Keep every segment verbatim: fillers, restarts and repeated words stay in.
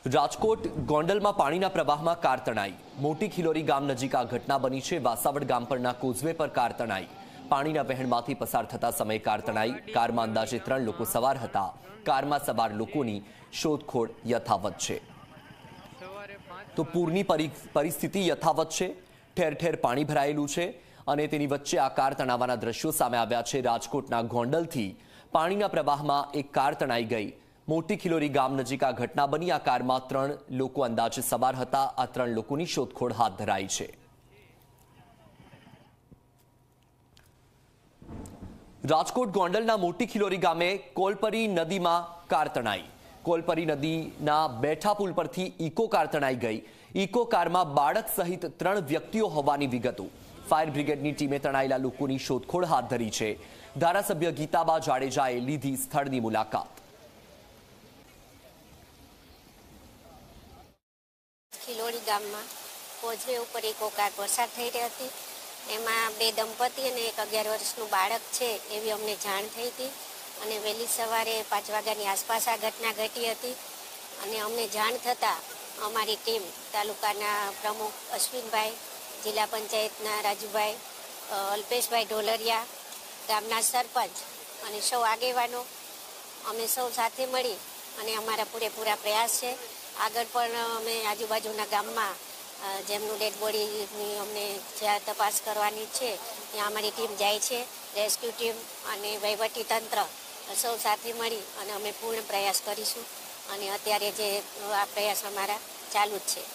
રાજકોટ ગોંડલમાં પાણીના પ્રવાહમાં કાર તણાઈ। મોટી ખિલોરી ગામ નજીક આ ઘટના બની છે। વાસાવડ ગામ પરના કોઝવે પર કાર તણાઈ। પાણીના વહેણમાંથી પસાર થતા સમયે કાર તણાઈ। કારમાં અંદાજે ત્રણ લોકો સવાર હતા। કારમાં સવાર લોકોની શોધખોળ યથાવત છે। તો પૂરની પરિસ્થિતિ યથાવત છે। ઠેર ઠેર પાણી ભરાયેલું છે અને તેની વચ્ચે આ કાર તણાવવાના દ્રશ્યો સામે આવ્યા છે। રાજકોટના ગોંડલથી પાણીના પ્રવાહમાં એક કાર તણાઈ ગઈ। મોટી ખિલોરી ગામ નજીક આ ઘટના બની। આ કારમાં ત્રણ લોકો અંદાજે સવાર હતા। આ ત્રણ લોકોની શોધખોળ હાથ ધરાઈ છે। રાજકોટ ગોંડલના મોટી ખિલોરી ગામે કોલપરી નદીમાં કાર તણાઈ। કોલપરી નદીના બેઠા પુલ પરથી ઇકો કાર તણાઈ ગઈ। ઇકો કારમાં બાળક સહિત ત્રણ વ્યક્તિઓ હોવાની વિગતો। ફાયર બ્રિગેડની ટીમે તણાયેલા લોકોની શોધખોળ હાથ ધરી છે। ધારાસભ્ય ગીતાબા જાડેજાએ લીધી સ્થળની મુલાકાત। ખિલોરી ગામમાં કોઝવે ઉપર ઇકો કાર પસાર થઈ રહી હતી। એમાં બે દંપતી અને એક અગિયાર વર્ષનું બાળક છે એવી અમને જાણ થઈ હતી અને વહેલી સવારે પાંચ વાગ્યાની આસપાસ આ ઘટના ઘટી હતી અને અમને જાણ થતાં અમારી ટીમ તાલુકાના પ્રમુખ અશ્વિનભાઈ, જિલ્લા પંચાયતના રાજુભાઈ, અલ્પેશભાઈ ઢોલરિયા, ગામના સરપંચ અને સૌ આગેવાનો અમે સૌ સાથે મળી અને અમારા પૂરેપૂરા પ્રયાસ છે। આગળ પણ અમે આજુબાજુના ગામમાં જેમનું ડેડ બોડીની અમને જ્યાં તપાસ કરવાની છે ત્યાં અમારી ટીમ જાય છે। રેસ્ક્યુ ટીમ અને વહીવટી તંત્ર સૌ સાથે મળી અને અમે પૂર્ણ પ્રયાસ કરીશું અને અત્યારે જે આ પ્રયાસ અમારા ચાલુ જ છે।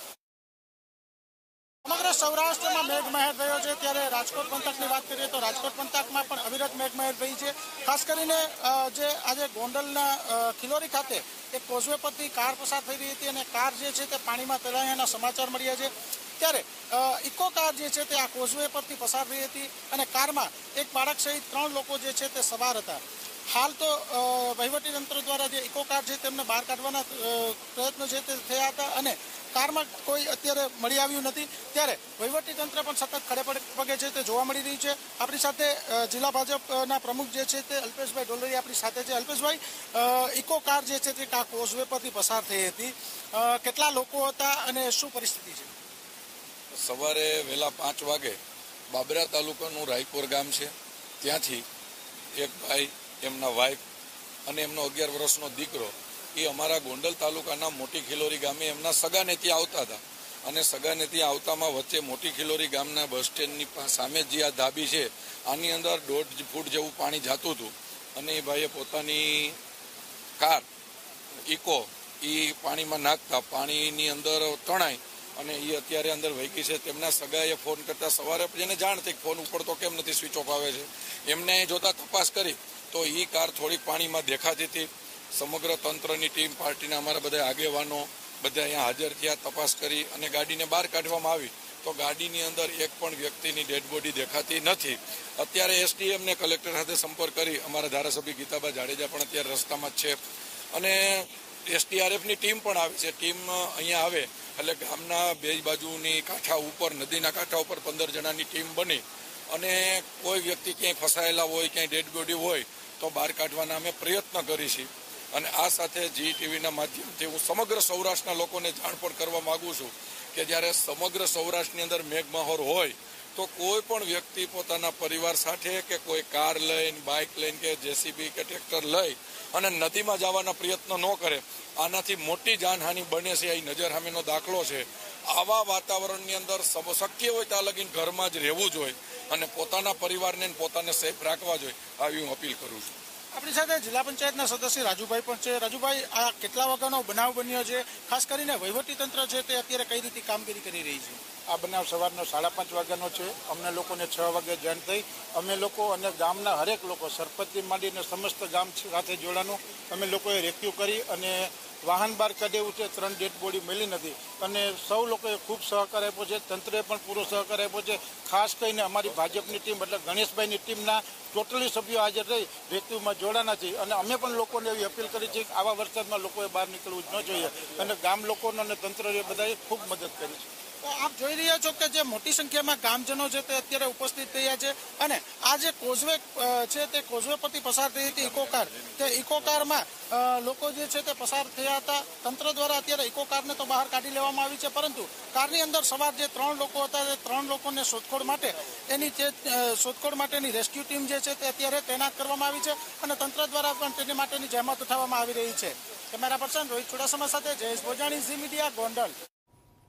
સમગ્ર સૌરાષ્ટ્રમાં મેઘમહેર થયો છે ત્યારે રાજકોટ પંથકની વાત કરીએ તો રાજકોટ પંથકમાં પણ અવિરત મેઘમહેર થઈ છે। ખાસ કરીને જે આજે ગોંડલના ખિલોરી ખાતે એક કોઝવે પરથી કાર પસાર થઈ રહી હતી અને કાર જે છે તે પાણીમાં તણાયાના સમાચાર મળ્યા છે ત્યારે ઇકો કાર જે છે તે આ કોઝવે પરથી પસાર થઈ હતી અને કારમાં એક બાળક સહિત ત્રણ લોકો જે છે તે સવાર હતા। હાલ તો વહીવટી તંત્ર દ્વારા જે ઇકો કાર છે તેમને બહાર કાઢવાના પ્રયત્નો છે તે થયા હતા અને કારમાં કોઈ અત્યારે મળી આવ્યું નથી ત્યારે વહીવટી તંત્ર પણ સતત ખડે પગે છે તે જોવા મળી રહ્યું છે। આપણી સાથે જિલ્લા ભાજપના પ્રમુખ જે છે તે અલ્પેશભાઈ ઢોલરિયા આપણી સાથે છે। અલ્પેશભાઈ, ઇકો કાર જે છે તે કોઝવે પરથી પસાર થઈ હતી, કેટલા લોકો હતા અને શું પરિસ્થિતિ છે? સવારે વહેલા પાંચ વાગે બાબરા તાલુકાનું રાયપુર ગામ છે ત્યાંથી એક ભાઈ, એમના વાઇફ અને એમનો અગિયાર વર્ષનો દીકરો એ અમારા ગોંડલ તાલુકાના મોટી ખિલોરી ગામે એમના સગાને ત્યાં આવતા હતા અને સગાને ત્યાં આવતામાં વચ્ચે મોટી ખિલોરી ગામના બસ સ્ટેન્ડની સામે જે આ ધાબી છે આની અંદર દોઢ ફૂટ જેવું પાણી જતું હતું અને એ ભાઈએ પોતાની કાર ઇકો એ પાણીમાં નાખતા પાણીની અંદર તણાઈ અને એ અત્યારે અંદર વહી છે। તેમના સગાએ ફોન કરતા સવારે જેને જાણ થઈ ફોન ઉપડતો કેમ નથી, સ્વિચ ઓફ આવે છે, એમને જોતા તપાસ કરી તો એ કાર થોડીક પાણીમાં દેખાતી હતી। સમગ્ર તંત્રની ટીમ, પાર્ટીના અમારા બધા આગેવાનો બધા અહીંયા હાજર થયા, તપાસ કરી અને ગાડીને બહાર કાઢવામાં આવી તો ગાડીની અંદર એક પણ વ્યક્તિની ડેડ બોડી દેખાતી નથી। અત્યારે એસડીએમને કલેક્ટર સાથે સંપર્ક કરી અમારા ધારાસભ્ય ગીતાબા જાડેજા પણ અત્યારે રસ્તામાં જ છે અને એસડીઆરએફની ટીમ પણ આવી છે। ટીમ અહીંયા આવે એટલે ગામના બે બાજુની કાંઠા ઉપર, નદીના કાંઠા ઉપર પંદર જણાની ટીમ બની અને કોઈ વ્યક્તિ ક્યાંય ફસાયેલા હોય, ક્યાંય ડેડ બોડી હોય તો બહાર કાઢવાના અમે પ્રયત્ન કરીશું અને આ સાથે જી ટીવીના માધ્યમથી હું સમગ્ર સૌરાષ્ટ્રના લોકોને જાણ પણ કરવા માગું છું કે જ્યારે સમગ્ર સૌરાષ્ટ્રની અંદર મેઘમહોર હોય તો કોઈ પણ વ્યક્તિ પોતાના પરિવાર સાથે કે કોઈ કાર લઈને, બાઇક લઈને કે જેસીબી કે ટ્રેક્ટર લઈ અને નદીમાં જવાના પ્રયત્ન ન કરે। આનાથી મોટી જાનહાનિ બને છે, એ નજર સામેનો દાખલો છે। આવા વાતાવરણની અંદર શક્ય હોય ત્યાં લગીને ઘરમાં જ રહેવું જોઈએ અને પોતાના પરિવારને પોતાને સેફ રાખવા જોઈએ, આવી હું અપીલ કરું છું। આપણી સાથે જિલ્લા પંચાયતના સદસ્ય રાજુભાઈ પણ છે। રાજુભાઈ, આ કેટલા વાગ્યાનો બનાવ બન્યો છે? ખાસ કરીને વહીવટી તંત્ર છે તે અત્યારે કઈ રીતે કામગીરી કરી રહી છે? આ બનાવ સવારનો સાડા પાંચ વાગ્યાનો છે। અમને લોકોને છ વાગે જાણ થઈ। અમે લોકો અને ગામના હરેક લોકો, સરપંચથી માંડીને સમસ્ત ગામ સાથે જોડાનું અમે લોકોએ રેસ્ક્યુ કરી અને વાહન બહાર કાઢ્યું છે। ત્રણ ડેડ બોડી મળી નથી અને સૌ લોકોએ ખૂબ સહકાર આપ્યો છે। તંત્રએ પણ પૂરો સહકાર આપ્યો છે। ખાસ કરીને અમારી ભાજપની ટીમ એટલે ગણેશભાઈની ટીમના ટોટલી સભ્યો હાજર રહી રેસ્ક્યુમાં જોડાના છે અને અમે પણ લોકોને એવી અપીલ કરી છે કે આવા વરસાદમાં લોકોએ બહાર નીકળવું જ ન જોઈએ અને ગામ લોકોને અને તંત્રએ બધાએ ખૂબ મદદ કરી છે। આપ જોઈ રહ્યા છો કે જે મોટી સંખ્યામાં ગામજનો છે તે અત્યારે ઉપસ્થિત થયા છે અને આ જે કોઝવે છે તે કોઝવે પરથી પસાર થઈ હતી ઇકો કાર, તે ઇકો કારમાં લોકો જે છે તે પસાર થયા હતા। તંત્ર દ્વારા અત્યારે ઇકો કારને બહાર કાઢી લેવામાં આવી છે, પરંતુ કારની અંદર સવાર જે ત્રણ લોકો હતા તે ત્રણ લોકોને શોધખોળ માટે એની જે શોધખોળ માટેની રેસ્ક્યુ ટીમ જે છે તે અત્યારે તૈનાત કરવામાં આવી છે અને તંત્ર દ્વારા પણ તેની માટેની જહેમત ઉઠાવવામાં આવી રહી છે. કેમેરા પર્સન રોહિત ચુડાસમા સાથે જયેશ ભોજાણી, ઝી મીડિયા, ગોંડલ.